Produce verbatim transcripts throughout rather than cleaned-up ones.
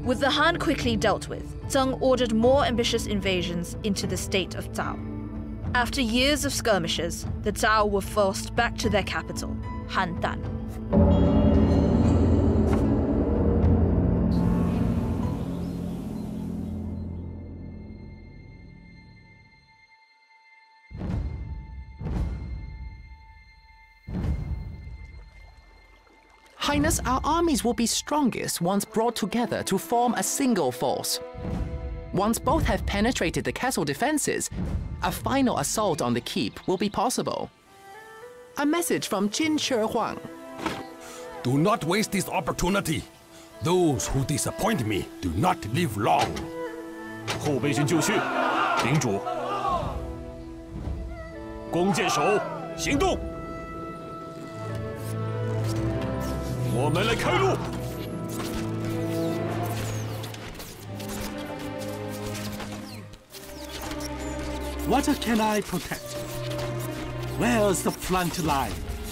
With the Han quickly dealt with, Zheng ordered more ambitious invasions into the state of Zhao. After years of skirmishes, the Zhao were forced back to their capital, Handan. Highness, our armies will be strongest once brought together to form a single force. Once both have penetrated the castle defenses, a final assault on the keep will be possible. A message from Qin Shi Huang. Do not waste this opportunity. Those who disappoint me do not live long. 后备军就绪，领主。弓箭手，行动！我们来开路。 What can I protect? Where's the front line?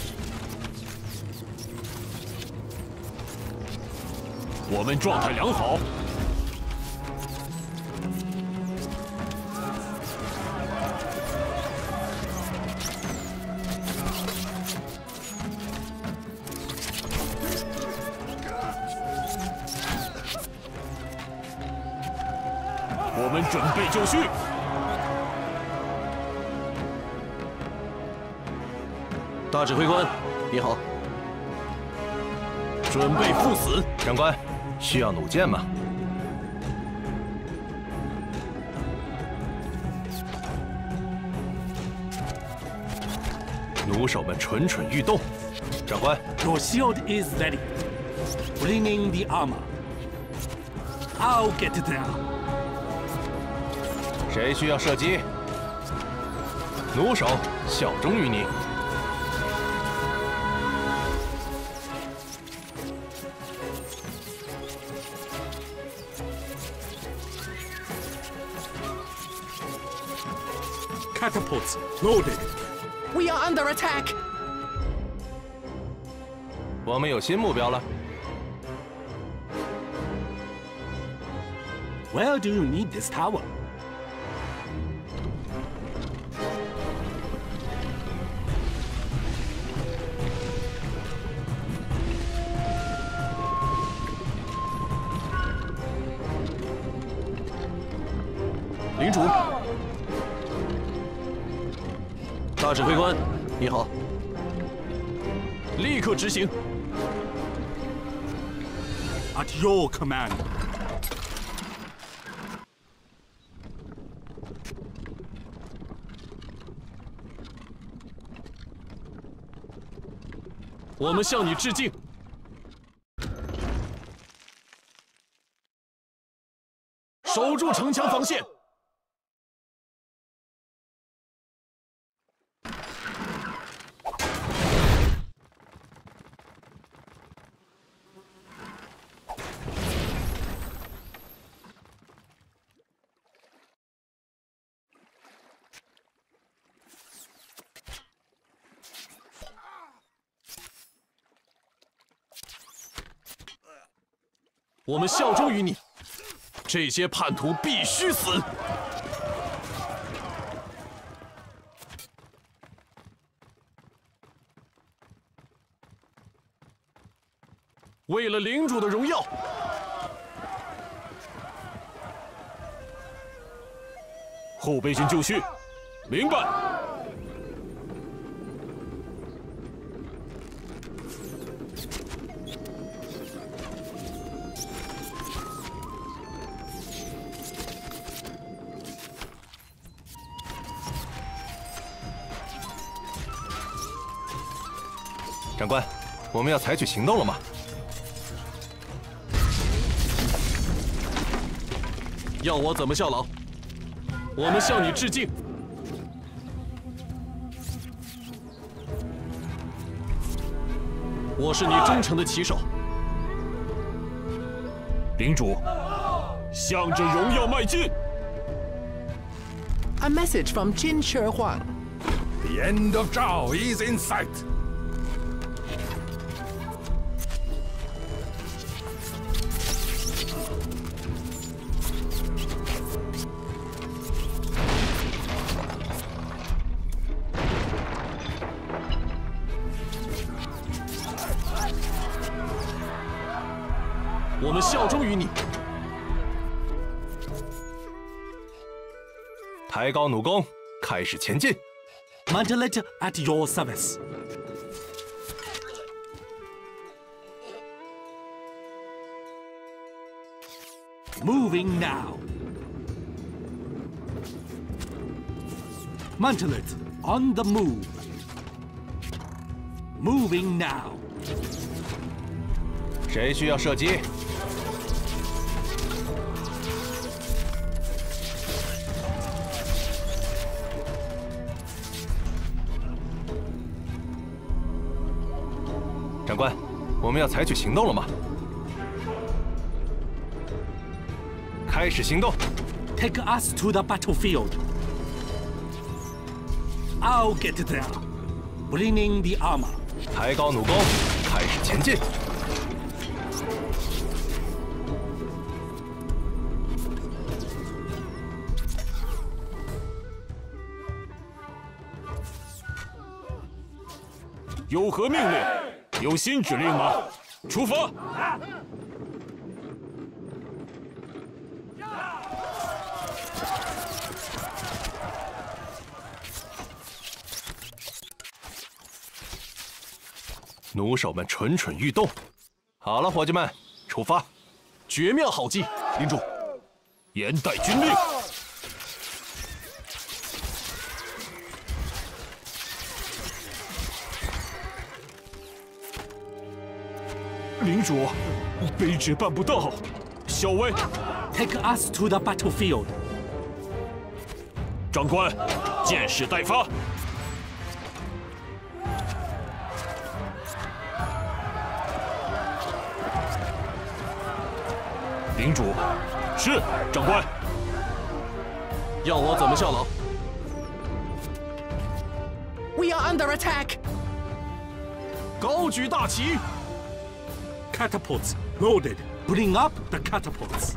我们状态良好。我们准备就绪。 大指挥官，你好。 准备赴死， 长官，需要弩箭吗？弩手们蠢蠢欲动。长官 Your shield is ready. Bring in the armor. I'll get there. 谁需要射击？弩手效忠于你。 Catapults loaded. We are under attack. 我们有新目标了。 Where do you need this tower? 领主。 大指挥官，你好。 立刻执行。 At your command. 我们向你致敬。守住城墙防线。 我们效忠于你，这些叛徒必须死！为了领主的荣耀，后备军就绪，明白。 长官，我们要采取行动了吗？ 要我怎么效劳？我们向你致敬。我是你忠诚的骑手，领主，向着荣耀迈进。 A message from Qin Shi Huang. The end of Zhao is in sight. 我们效忠于你。 抬高弩弓，开始前进。 Manlets at your service. Moving now. Manlets on the move. Moving now. 谁需要射击？ 长官，我们要采取行动了吗？开始行动 Take us to the battlefield. I'll get there. Bringing the armor. 抬高弩弓，开始前进。 有何命令？有新指令吗？出发！ 弩手们蠢蠢欲动。好了，伙计们，出发！ 绝妙好计，领主，严带军令。 领主，卑职办不到。小尉 Take us to the battlefield. 长官，箭矢待发。领主，是长官。要我怎么效劳？ We are under attack. 高举大旗。 Catapults loaded. Bring up the catapults.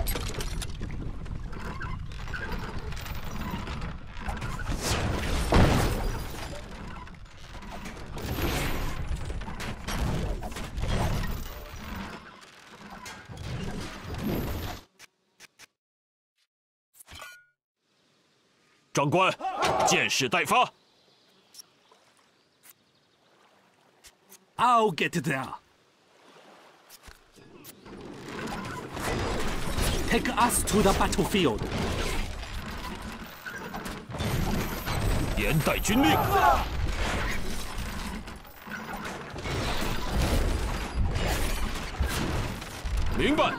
"长官，箭矢待发。 I'll get there. Take us to the battlefield. 严带军令。明白。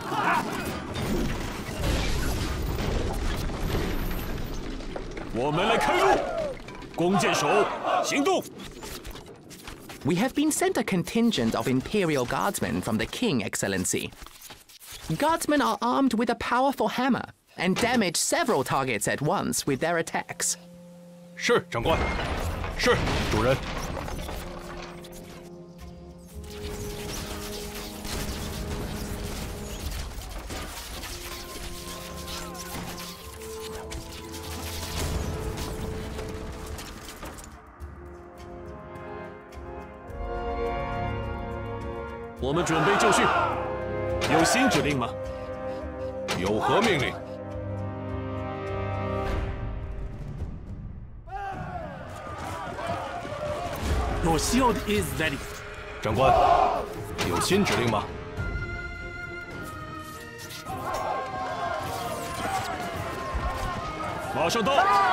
我们来开路，弓箭手行动。 We have been sent a contingent of Imperial Guardsmen from the King, Excellency. Guardsmen are armed with a powerful hammer and damage several targets at once with their attacks. 是，长官。是，主人。 我们准备就绪，有新指令吗？ 有何命令？ Your shield is ready. 长官，有新指令吗？ 马上到。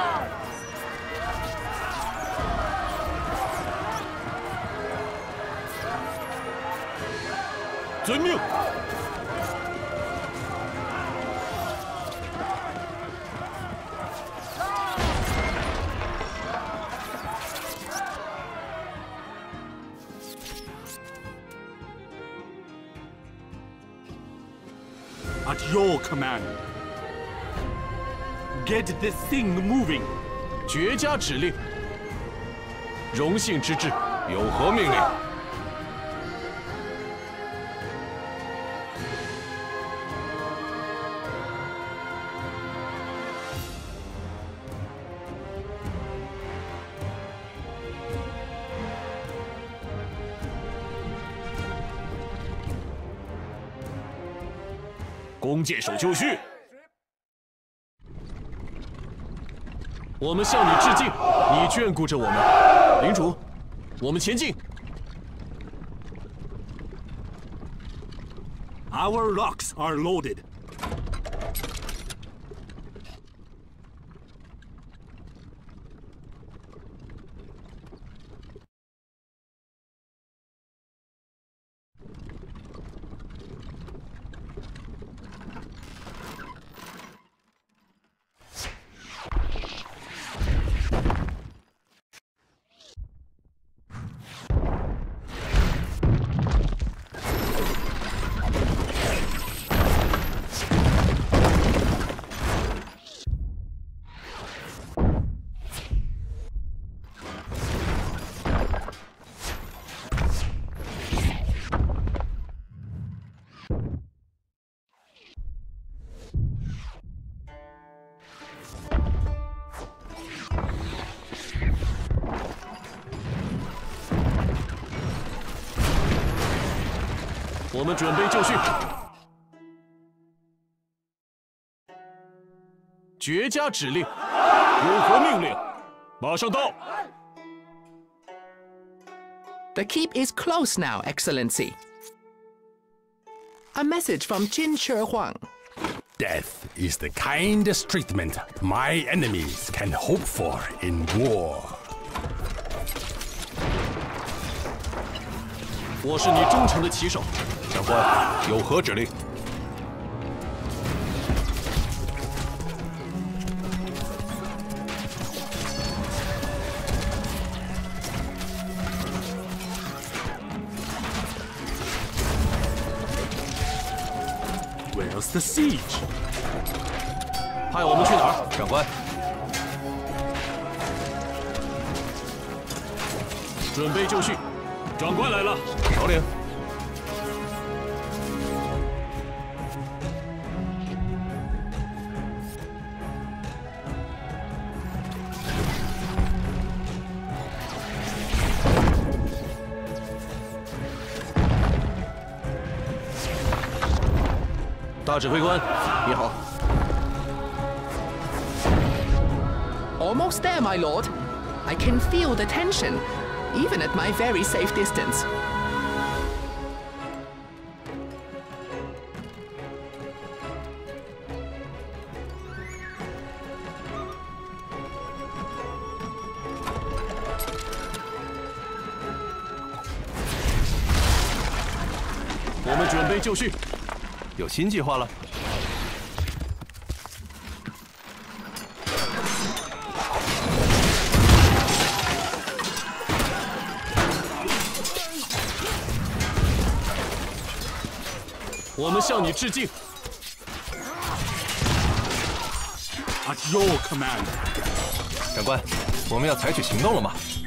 遵命。 At your command. Get this thing moving. 绝佳指令。荣幸之至。 有何命令？ 弓箭手就绪。我们向你致敬，你眷顾着我们。领主，我们前进。 Our rocks are loaded. 我们准备就绪。绝佳指令，有何命令？马上到。 The keep is close now, Excellency. A message from Qin Shi Huang. Death is the kindest treatment my enemies can hope for in war. 我是你忠诚的骑手。 长官，有何指令？ Where's the siege? 派我们去哪儿？ 长官， 准备就绪。长官来了。 首领。 大指挥官，你好。 Almost there, my lord. I can feel the tension, even at my very safe distance. 我们准备就绪。 有新计划了。 我们向你致敬。 At your command. 长官，我们要采取行动了吗？